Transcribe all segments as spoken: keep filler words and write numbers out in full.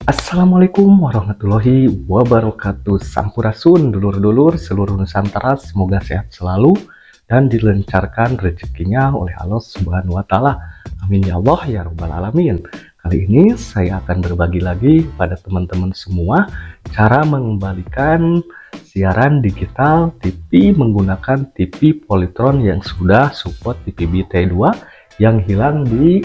Assalamualaikum warahmatullahi wabarakatuh. Sampurasun dulur-dulur seluruh Nusantara, semoga sehat selalu dan dilancarkan rezekinya oleh Allah Subhanahu wa taala. Amin ya Allah ya rabbal alamin. Kali ini saya akan berbagi lagi pada teman-teman semua cara mengembalikan siaran digital T V menggunakan T V Polytron yang sudah support T V B T dua yang hilang di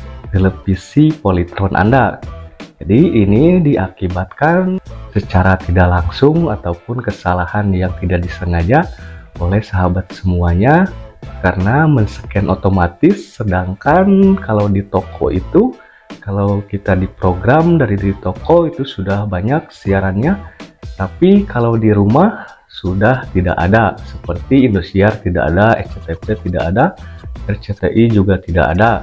televisi Polytron Anda. Jadi ini diakibatkan secara tidak langsung ataupun kesalahan yang tidak disengaja oleh sahabat semuanya karena men-scan otomatis, sedangkan kalau di toko itu, kalau kita diprogram dari di toko itu sudah banyak siarannya, tapi kalau di rumah sudah tidak ada, seperti Indosiar tidak ada, S C T V tidak ada, R C T I juga tidak ada.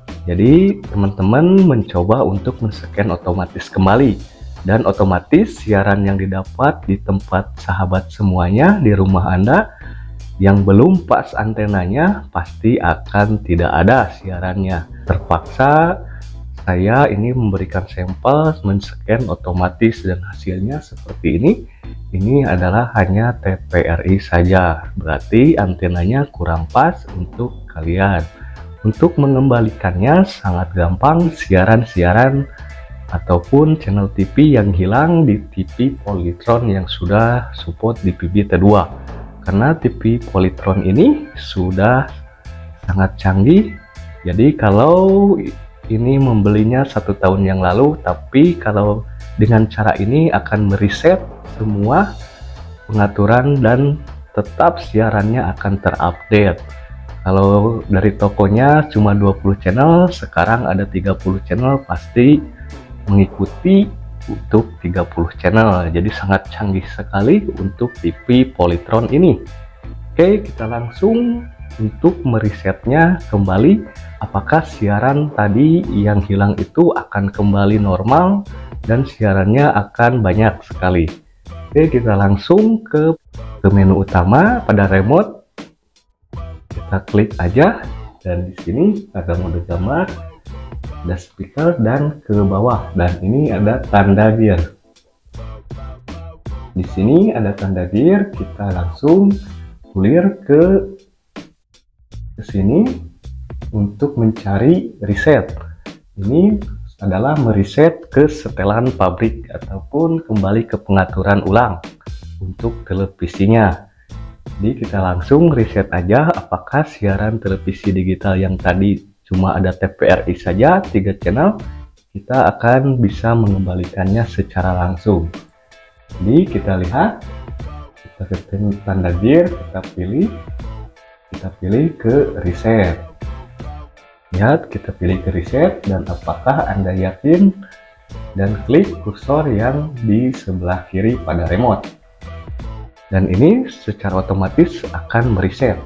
Jadi teman-teman mencoba untuk men-scan otomatis kembali, dan otomatis siaran yang didapat di tempat sahabat semuanya di rumah Anda yang belum pas antenanya pasti akan tidak ada siarannya. Terpaksa saya ini memberikan sampel men-scan otomatis dan hasilnya seperti ini. Ini adalah hanya T V R I saja, berarti antenanya kurang pas untuk kalian. Untuk mengembalikannya sangat gampang, siaran-siaran ataupun channel T V yang hilang di T V Polytron yang sudah support di T V T dua. Karena T V Polytron ini sudah sangat canggih, jadi kalau ini membelinya satu tahun yang lalu, tapi kalau dengan cara ini akan mereset semua pengaturan dan tetap siarannya akan terupdate. Kalau dari tokonya cuma dua puluh channel, sekarang ada tiga puluh channel, pasti mengikuti untuk tiga puluh channel. Jadi sangat canggih sekali untuk T V Polytron ini. Oke, kita langsung untuk meresetnya kembali. Apakah siaran tadi yang hilang itu akan kembali normal dan siarannya akan banyak sekali. Oke, kita langsung ke, ke menu utama pada remote. Kita klik aja, dan di sini ada mode gambar, ada speaker, dan ke bawah, dan ini ada tanda gear. Di sini ada tanda gear, kita langsung clear ke ke sini untuk mencari reset. Ini adalah mereset ke setelan pabrik ataupun kembali ke pengaturan ulang untuk televisinya. Jadi kita langsung reset aja apakah siaran televisi digital yang tadi cuma ada T V R I saja tiga channel, kita akan bisa mengembalikannya secara langsung. Jadi kita lihat, kita ketemu tanda gear, kita pilih, kita pilih ke reset. Lihat, kita pilih ke reset, dan apakah Anda yakin, dan klik kursor yang di sebelah kiri pada remote. Dan ini secara otomatis akan mereset.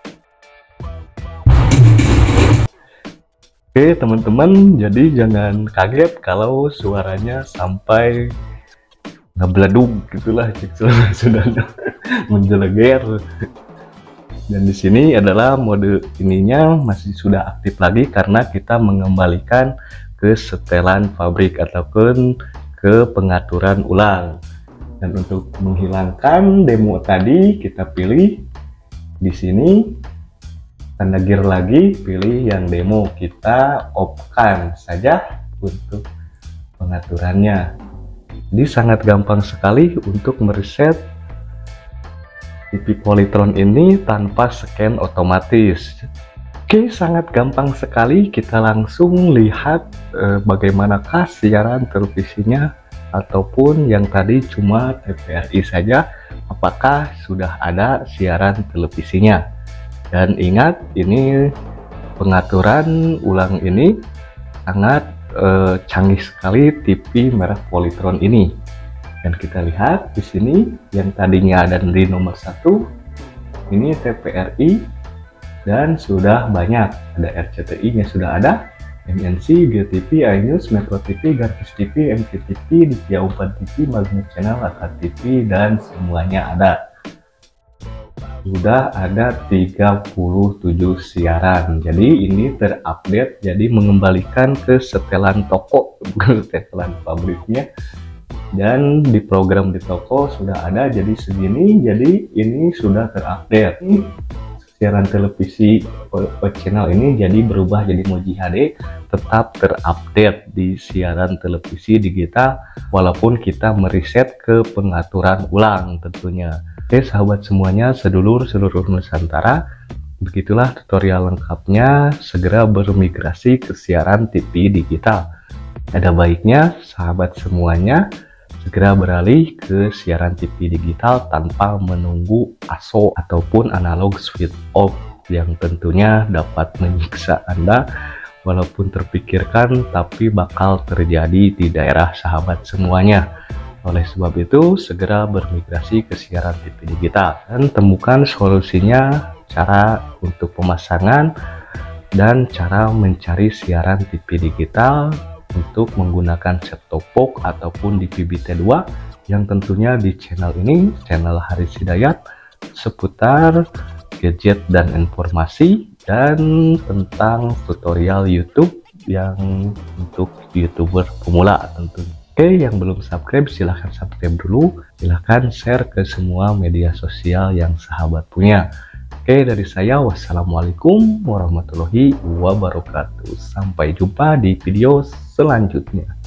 Oke teman-teman, jadi jangan kaget kalau suaranya sampai ngebledug gitulah, sudah menjeleger. Dan di sini adalah mode ininya masih sudah aktif lagi karena kita mengembalikan ke setelan pabrik ataupun ke pengaturan ulang. Dan untuk menghilangkan demo tadi, kita pilih di sini tanda gear lagi, pilih yang demo, kita off-kan saja untuk pengaturannya. Jadi sangat gampang sekali untuk mereset T V Polytron ini tanpa scan otomatis. Oke, sangat gampang sekali. Kita langsung lihat eh, bagaimanakah siaran televisinya ataupun yang tadi cuma T V R I saja, apakah sudah ada siaran televisinya. Dan ingat, ini pengaturan ulang ini sangat eh, canggih sekali T V merek Polytron ini. Dan kita lihat di sini yang tadinya ada di nomor satu, ini T V R I dan sudah banyak, ada R C T I nya sudah ada, M N C, G T V, iNews, Metro T V, Garvis T V, M C T V, Ditia Umpan T V, Magnet Channel, A K T V, dan semuanya ada. sudah ada tiga puluh tujuh siaran. Jadi ini terupdate, jadi mengembalikan ke setelan toko, bukan setelan pabriknya. Dan di program di toko sudah ada jadi segini, jadi ini sudah terupdate. Siaran televisi channel ini jadi berubah jadi Moji H D, tetap terupdate di siaran televisi digital walaupun kita mereset ke pengaturan ulang tentunya. Oke sahabat semuanya, sedulur seluruh Nusantara, begitulah tutorial lengkapnya. Segera bermigrasi ke siaran T V digital. Ada baiknya sahabat semuanya segera beralih ke siaran T V digital tanpa menunggu A S O ataupun analog switch off yang tentunya dapat menyiksa Anda walaupun terpikirkan tapi bakal terjadi di daerah sahabat semuanya. Oleh sebab itu segera bermigrasi ke siaran T V digital dan temukan solusinya, cara untuk pemasangan dan cara mencari siaran T V digital untuk menggunakan set-top box ataupun D V B T dua yang tentunya di channel ini, channel Haris Hidayat, seputar gadget dan informasi dan tentang tutorial YouTube yang untuk YouTuber pemula tentunya. Oke, yang belum subscribe silahkan subscribe dulu, silahkan share ke semua media sosial yang sahabat punya. Oke, dari saya wassalamualaikum warahmatullahi wabarakatuh. Sampai jumpa di video selanjutnya.